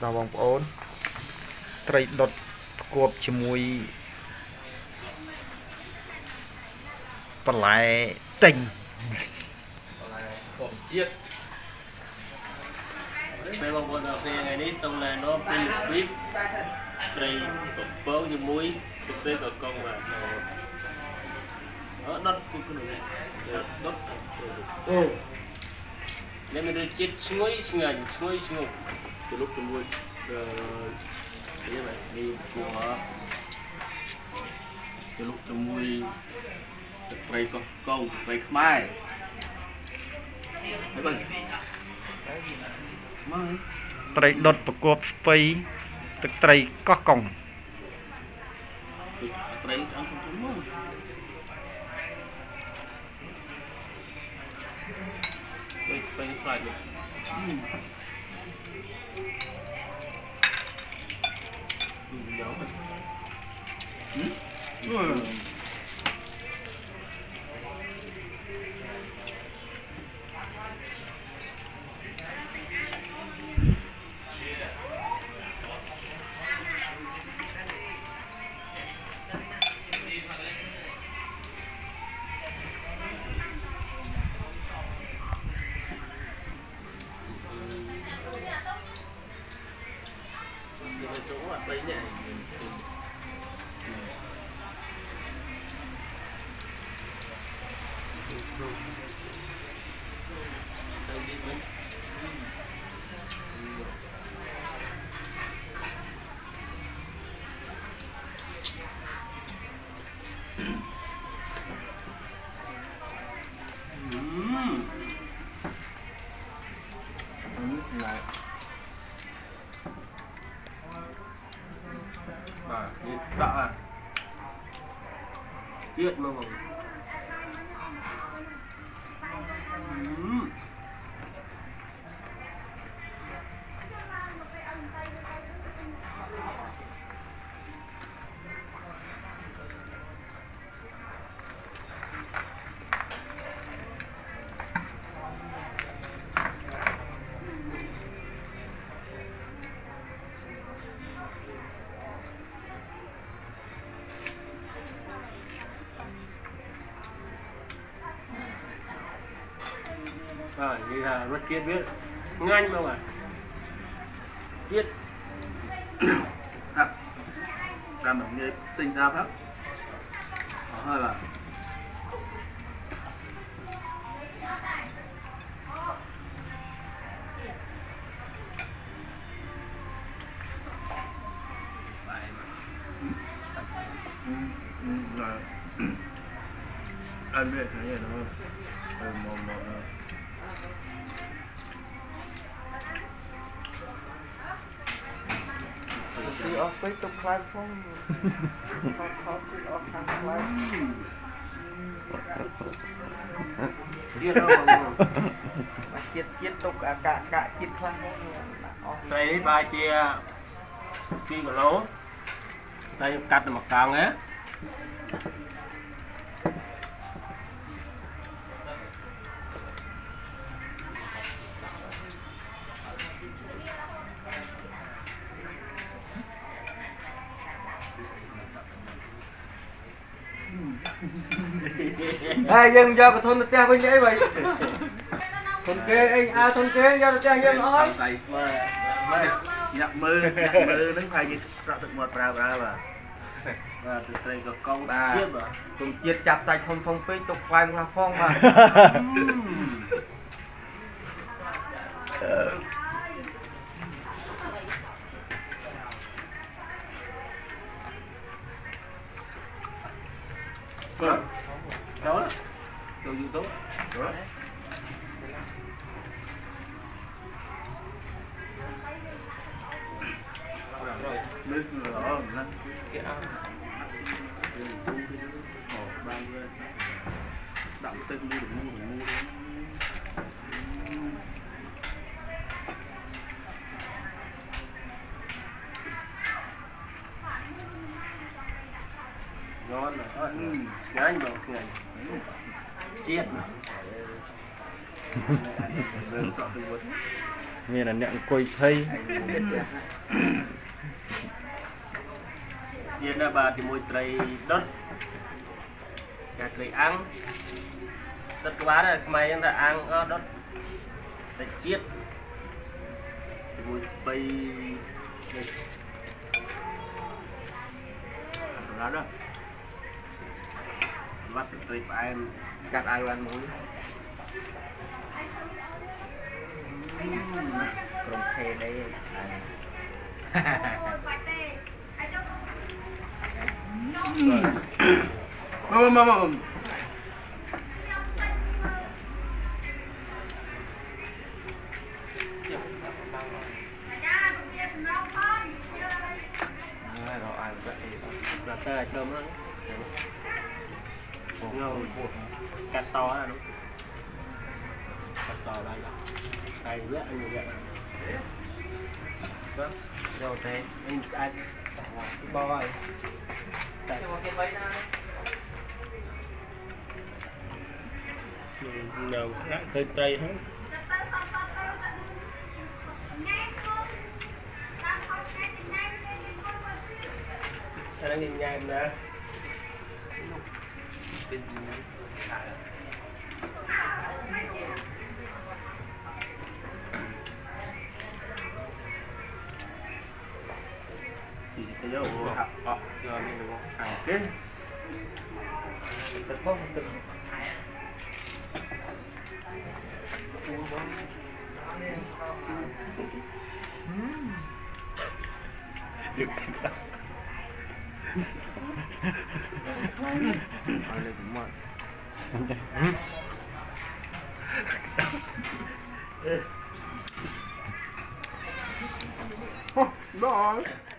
Đào bóng ổn Trây đột cộp cho mùi Bà lại tình Mấy bông bồn đầu tiên ngày ní xong là nó phim clip Trây bớt như muối thực tế của con mà nó đốt cái này đốt nếu mình đưa chết suối ngành suối ngục từ lúc từ muối thế vậy đi của từ lúc từ muối Trây con Trây Khmer mấy bên Trây đột cộp spây Tức trây có còng Trây ăn không trúng mà phải phải được đã tiết mà rồi đi là rất tiết biết nhanh không ạ tiết ra mình nghe tinh ra pháp hơi là anh biết cái gì đó một đi off với tục khai phong khó đi off khai phong tiết đâu mà chiết tục cả chiết khai phong đây ba chia phi của lỗ đây cắt một càng ấy dân cho cái thôn được tiền với nhảy vậy thôn kê anh thôn kê cho được tiền dân nói nhập mưa đứng phải gì rõ thực một ra mà và từ đây có câu bà chiết mà cùng chiết chặt sạch thôn phong phí tục khoai một phong mà đó đồ gì tốt đó nước rõ lắm cái áo đậm tinh mua ngon rồi nhanh rồi nhanh chiết mà đơn chọn từ vốn miền là nẹn quay thay Dia dah bah di mui tray đốt cả tray ăn đốt cái bá này mày đang ta ăn đốt tray chiết di mui spray đó đó bắt tray em cắt ai ăn muối còn khe đây mà là tơi cơm đó ngon cắt to đó đúng cắt to đây đây rất anh như vậy đó rồi thế anh bao rồi nào lại hơi tây hết anh đang nhìn nhai nè chỉ cái dấu rồi mình được không cái tự bóc tự đó